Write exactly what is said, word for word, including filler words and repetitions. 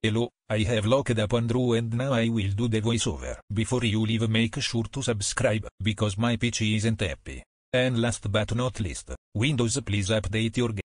Hello, I have looked up Andrew and now I will do the voiceover. Before you leave, make sure to subscribe, because my P C isn't happy. And last but not least, Windows, please update your game.